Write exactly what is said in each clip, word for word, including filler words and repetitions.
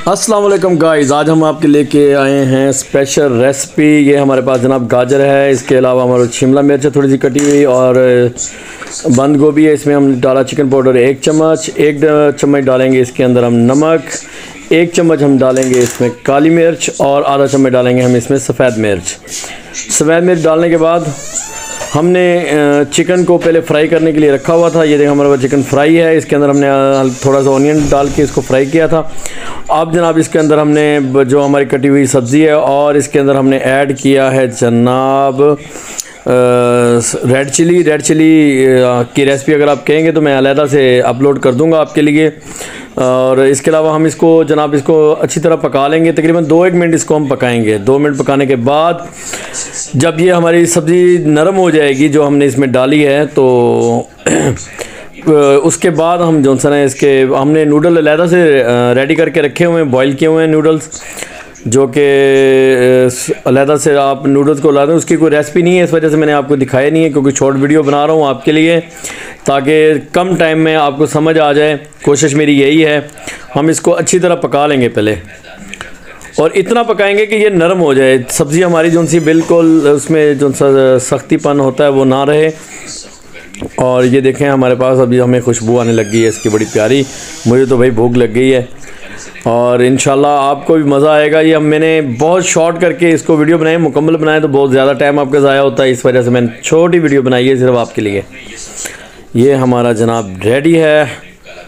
अस्सलाम वालेकुम गाइस, आज हम आपके लेके आए हैं स्पेशल रेसिपी। ये हमारे पास जनाब गाजर है, इसके अलावा हमारे शिमला मिर्च है थोड़ी सी कटी हुई, और बंद गोभी है। इसमें हम डाला चिकन पाउडर एक चम्मच, एक चम्मच डालेंगे इसके अंदर हम नमक, एक चम्मच हम डालेंगे इसमें काली मिर्च, और आधा चम्मच डालेंगे हम इसमें सफ़ेद मिर्च। सफ़ेद मिर्च डालने के बाद हमने चिकन को पहले फ्राई करने के लिए रखा हुआ था। ये देखो हमारे पास चिकन फ्राई है, इसके अंदर हमने थोड़ा सा ऑनियन डाल के इसको फ्राई किया था। अब जनाब इसके अंदर हमने जो हमारी कटी हुई सब्ज़ी है, और इसके अंदर हमने ऐड किया है जनाब रेड चिली। रेड चिली की रेसिपी अगर आप कहेंगे तो मैं अलहदा से अपलोड कर दूंगा आपके लिए। और इसके अलावा हम इसको जनाब इसको अच्छी तरह पका लेंगे, तकरीबन दो एक मिनट इसको हम पकाएंगे। दो मिनट पकाने के बाद जब ये हमारी सब्ज़ी नरम हो जाएगी जो हमने इसमें डाली है, तो उसके बाद हम जो सा है इसके हमने नूडल अलहदा से रेडी करके रखे हुए हैं, बॉईल किए हुए हैं नूडल्स, जो कि अलहदा से आप नूडल्स को ला दें। उसकी कोई रेसिपी नहीं है, इस वजह से मैंने आपको दिखाया नहीं है, क्योंकि शॉर्ट वीडियो बना रहा हूँ आपके लिए, ताकि कम टाइम में आपको समझ आ जाए। कोशिश मेरी यही है। हम इसको अच्छी तरह पका लेंगे पहले, और इतना पकाएंगे कि ये नरम हो जाए सब्ज़ी हमारी, जो सी बिल्कुल उसमें जो सा सख्तीपन होता है वो ना रहे। और ये देखें हमारे पास अभी हमें खुशबू आने लग गई है इसकी, बड़ी प्यारी। मुझे तो भाई भूख लग गई है, और इंशाल्लाह आपको भी मज़ा आएगा। ये हम मैंने बहुत शॉर्ट करके इसको वीडियो बनाई, मुकम्मल बनाए तो बहुत ज़्यादा टाइम आपका ज़ाया होता है, इस वजह से मैंने छोटी वीडियो बनाई है सिर्फ आपके लिए। ये हमारा जनाब रेडी है।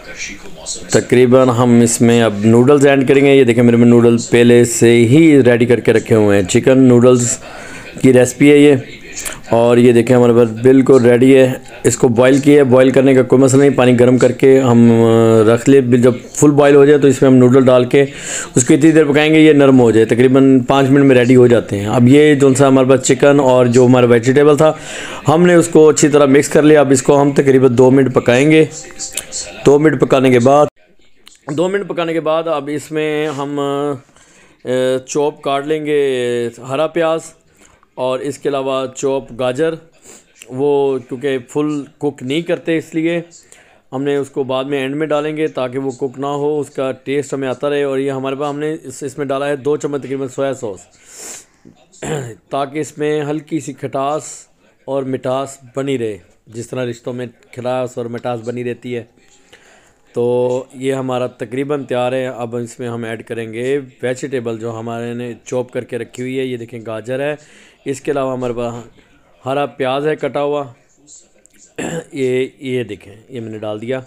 तकरीबन हम इसमें अब नूडल्स ऐड करेंगे। ये देखें मेरे में नूडल पहले से ही रेडी करके रखे हुए हैं, चिकन नूडल्स की रेसिपी है ये। और ये देखें हमारे पास बिल्कुल रेडी है। इसको बॉईल किया है, बॉईल करने का कोई मसला नहीं, पानी गर्म करके हम रख ले। जब फुल बॉईल हो जाए तो इसमें हम नूडल डाल के उसको इतनी देर पकाएंगे ये नरम हो जाए। तकरीबन पाँच मिनट में रेडी हो जाते हैं। अब ये जो सा हमारे पास चिकन और जो हमारा वेजिटेबल था हमने उसको अच्छी तरह मिक्स कर लिया। अब इसको हम तकरीबन दो मिनट पकाएँगे। दो मिनट पकाने के बाद दो मिनट पकाने के बाद अब इसमें हम चॉप काट लेंगे हरा प्याज, और इसके अलावा चॉप गाजर, वो क्योंकि फुल कुक नहीं करते इसलिए हमने उसको बाद में एंड में डालेंगे, ताकि वो कुक ना हो, उसका टेस्ट हमें आता रहे। और ये हमारे पास हमने इस, इसमें डाला है दो चम्मच तकरीबन सोया सॉस, ताकि इसमें हल्की सी खटास और मिठास बनी रहे, जिस तरह रिश्तों में खटास और मिठास बनी रहती है। तो ये हमारा तकरीबन तैयार है। अब इसमें हम ऐड करेंगे वेजिटेबल जो हमारे ने चॉप करके रखी हुई है। ये देखें गाजर है, इसके अलावा हमारे पास हरा प्याज है कटा हुआ, ये ये देखें ये मैंने डाल दिया।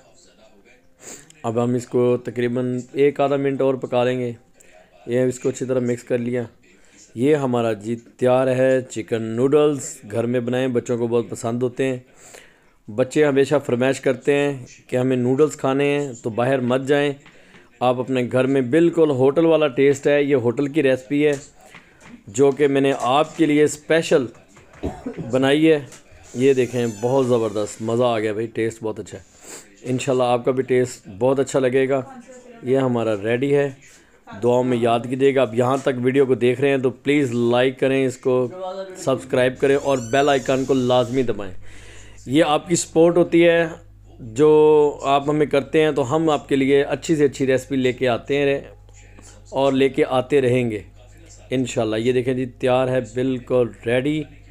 अब हम इसको तकरीबन एक आधा मिनट और पका लेंगे। ये इसको अच्छी तरह मिक्स कर लिया। ये हमारा जी तैयार है चिकन नूडल्स। घर में बनाएं, बच्चों को बहुत पसंद होते हैं। बच्चे हमेशा फरमाइश करते हैं कि हमें नूडल्स खाने हैं, तो बाहर मत जाएं, आप अपने घर में बिल्कुल होटल वाला टेस्ट है। ये होटल की रेसिपी है जो कि मैंने आपके लिए स्पेशल बनाई है। ये देखें बहुत ज़बरदस्त, मज़ा आ गया भाई, टेस्ट बहुत अच्छा है। इंशाल्लाह आपका भी टेस्ट बहुत अच्छा लगेगा। ये हमारा रेडी है, दुआओं में याद कीजिएगा। अब यहाँ तक वीडियो को देख रहे हैं तो प्लीज़ लाइक करें, इसको सब्सक्राइब करें, और बेल आइकन को लाजमी दबाएँ। ये आपकी सपोर्ट होती है जो आप हमें करते हैं, तो हम आपके लिए अच्छी से अच्छी रेसिपी लेके आते हैं और लेके आते रहेंगे इंशाल्लाह। ये देखें जी तैयार है, बिल्कुल रेडी।